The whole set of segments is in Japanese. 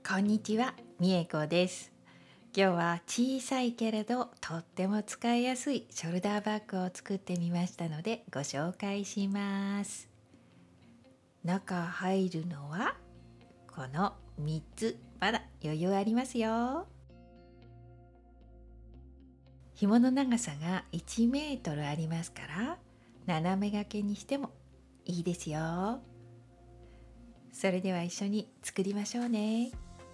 こんにちは、みえこです。今日は小さいけれどとっても使いやすいショルダーバッグを作ってみましたのでご紹介します。中入るのはこの3つ、まだ余裕ありますよ。紐の長さが1メートルありますから斜め掛けにしてもいいですよ。それでは一緒に作りましょうね。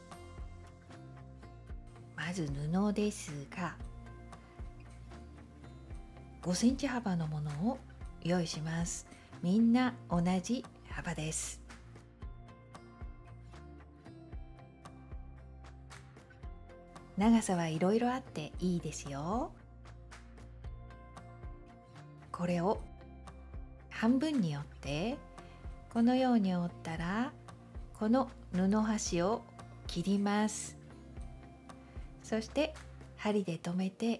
まず布ですが5センチ幅のものを用意します。みんな同じ幅です。長さはいろいろあっていいですよ。これを半分に折ってこのように折ったらこの布端を切ります。そして針で留めて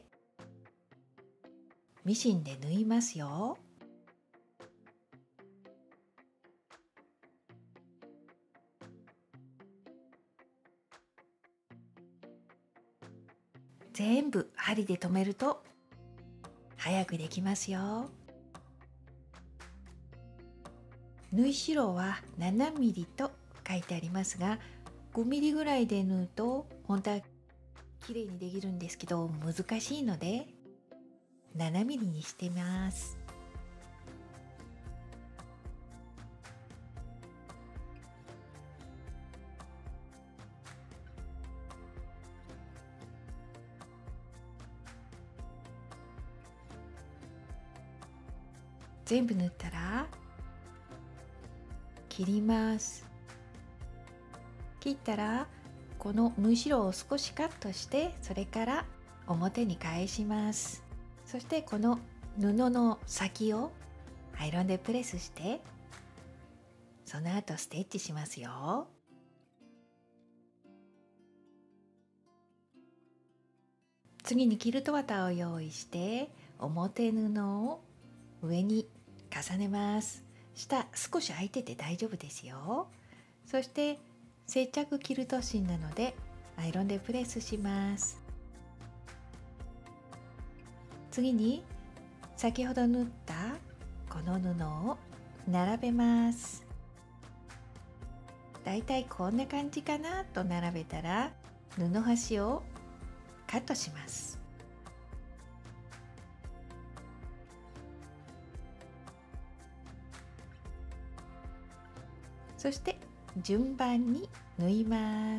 ミシンで縫いますよ。全部針で留めると早くできますよ。縫い代は7ミリと書いてありますが5ミリぐらいで縫うと本当は綺麗にできるんですけど難しいので7ミリにしてます。全部縫ったら切ります。切ったらこの縫い代を少しカットしてそれから表に返します。そしてこの布の先をアイロンでプレスしてその後ステッチしますよ。次にキルト綿を用意して表布を上に重ねます。下少し空いてて大丈夫ですよ。そして接着キルト芯なのでアイロンでプレスします。次に先ほど縫ったこの布を並べます。だいたいこんな感じかなと並べたら布端をカットします。そして順番に縫います。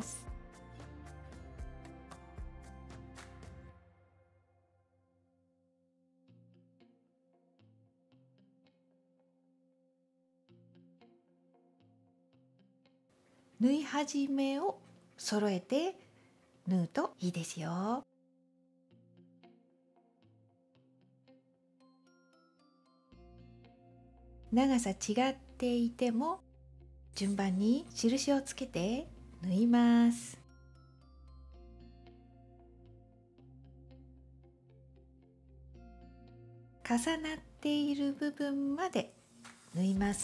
縫い始めを揃えて縫うといいですよ。長さ違っていても順番に印をつけて縫います。重なっている部分まで縫います。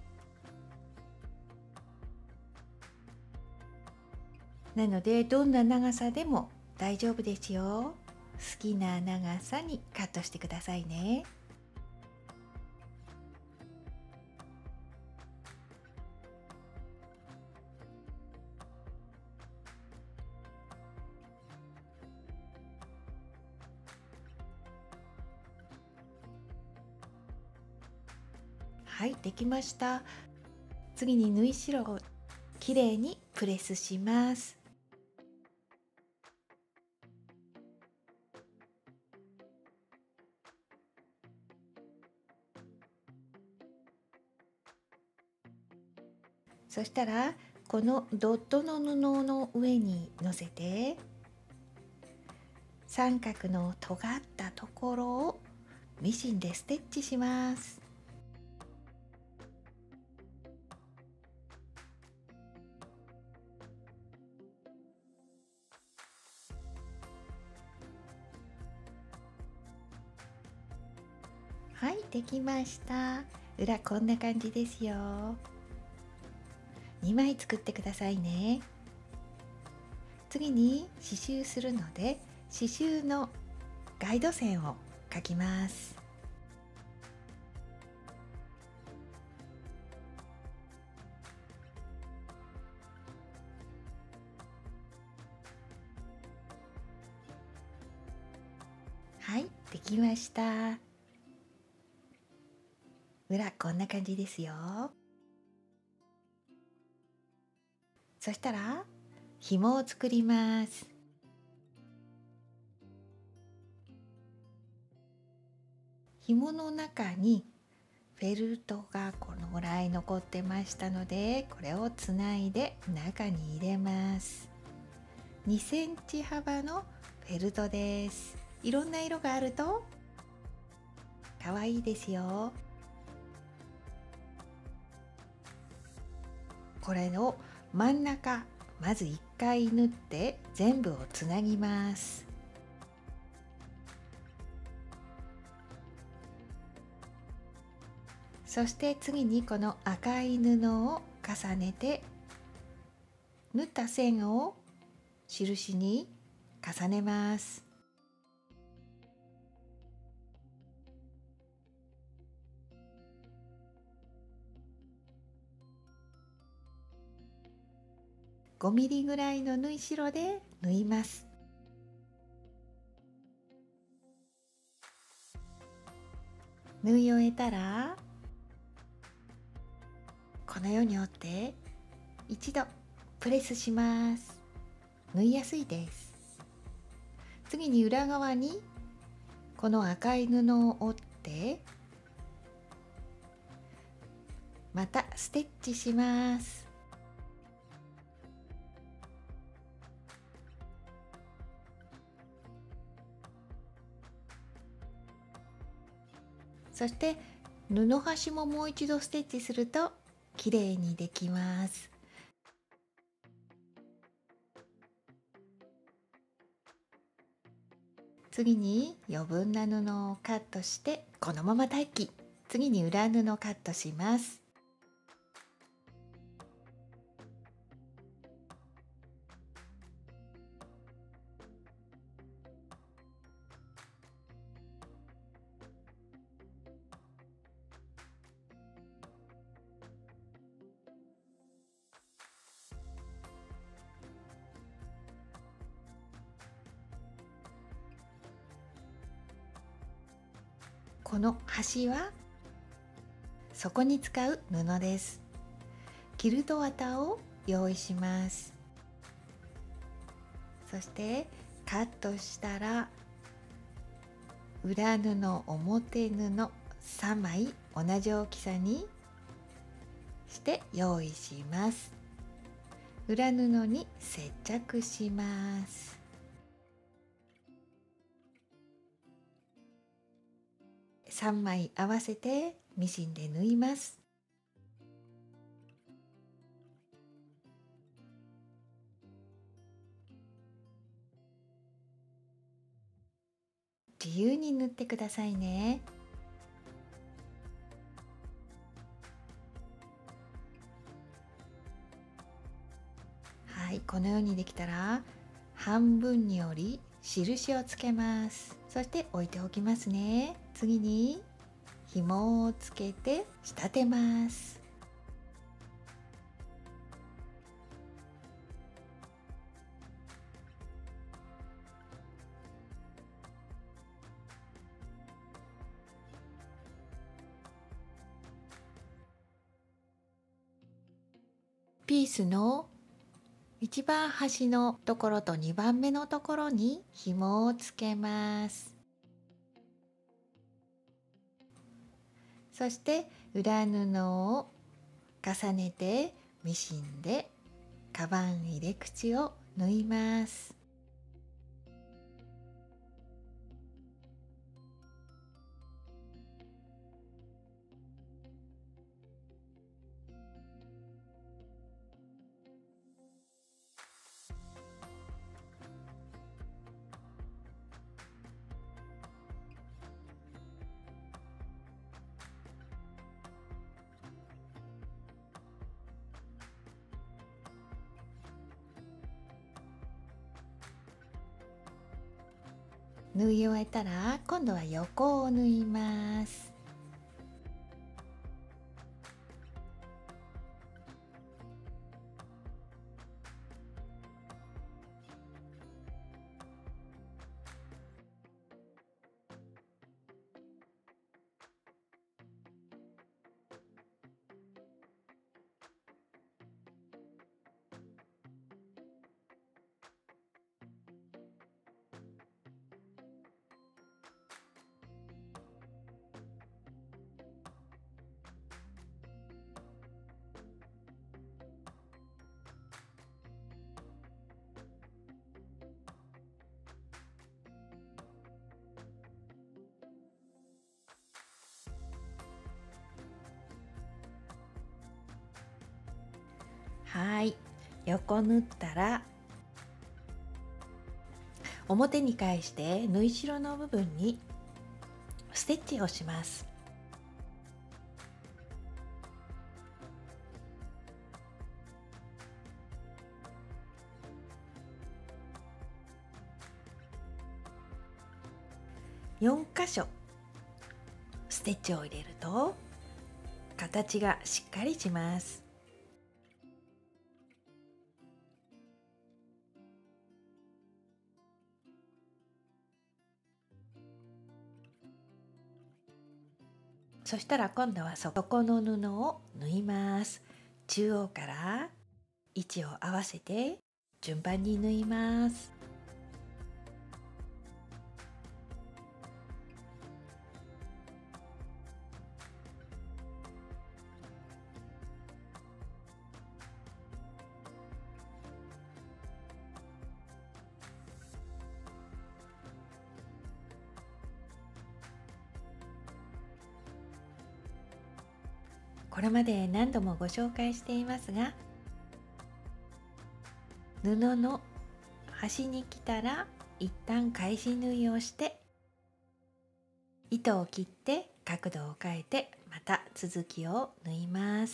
なのでどんな長さでも大丈夫ですよ。好きな長さにカットしてくださいね。はい、できました。次に縫い代をきれいにプレスします。そしたらこのドットの布の上に乗せて三角の尖ったところをミシンでステッチします。はい、できました。裏こんな感じですよ。2枚作ってくださいね。 次に刺繍するので、刺繍のガイド線を描きます。はい、できました。裏こんな感じですよ。そしたら紐を作ります。紐の中にフェルトがこのぐらい残ってましたので、これをつないで中に入れます。2センチ幅のフェルトです。いろんな色があるとかわいいですよ。これを真ん中まず1回縫って全部をつなぎます。そして次にこの赤い布を重ねて縫った線を印に重ねます。5ミリぐらいの縫い代で縫います。縫い終えたらこのように折って一度プレスします。縫いやすいです。次に裏側にこの赤い布を折ってまたステッチします。そして布端ももう一度ステッチするときれいにできます。次に余分な布をカットしてこのまま待機。次に裏布カットします。この端は底に使う布です。キルト綿を用意します。そしてカットしたら裏布表布3枚同じ大きさにして用意します。裏布に接着します。3枚合わせてミシンで縫います。自由に縫ってくださいね。はい、このようにできたら半分に折り印をつけます。そして置いておきますね。次に紐をつけて仕立てます。ピースの一番端のところと2番目のところに紐をつけます。そして裏布を重ねてミシンでカバン入れ口を縫います。 縫い終えたら今度は横を縫います。はい、横縫ったら表に返して縫い代の部分にステッチをします。4箇所ステッチを入れると形がしっかりします。そしたら今度は底の布を縫います。中央から位置を合わせて順番に縫います。これまで何度もご紹介していますが、布の端に来たら一旦返し縫いをして糸を切って角度を変えてまた続きを縫います。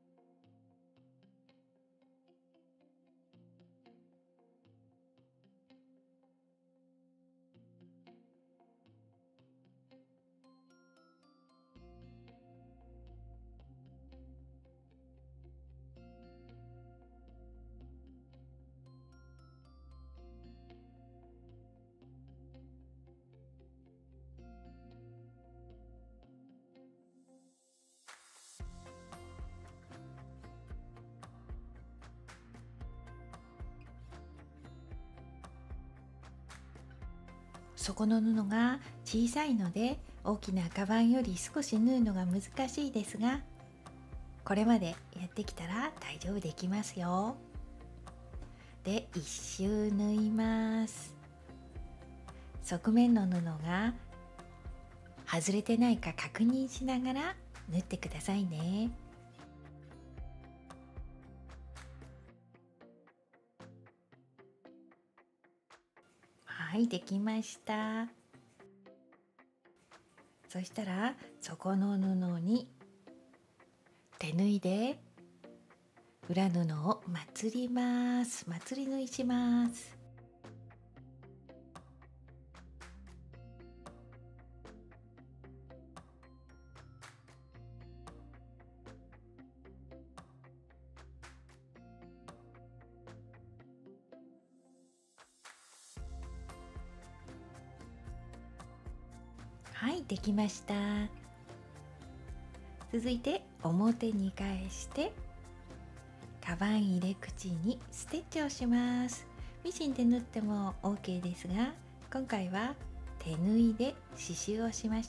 底の布が小さいので大きなカバンより少し縫うのが難しいですが、これまでやってきたら大丈夫できますよ。で、一周縫います。側面の布が外れてないか確認しながら縫ってくださいね。はい、できました。そしたら底の布に手縫いで裏布をまつります。まつり縫いします。はい、できました。続いて表に返してカバン入れ口にステッチをします。ミシンで縫っても OK ですが、今回は手縫いで刺繍をしました。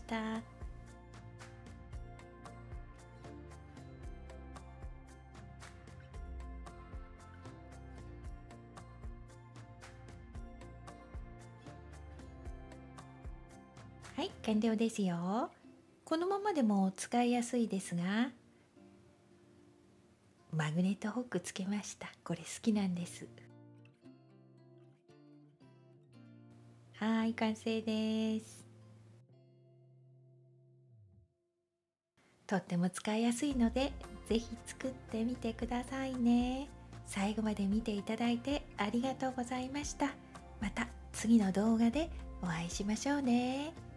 はい、完了ですよ。このままでも使いやすいですが、マグネットホックつけました。これ好きなんです。はい、完成です。とっても使いやすいので、ぜひ作ってみてくださいね。最後まで見ていただいてありがとうございました。 また次の動画でお会いしましょうね。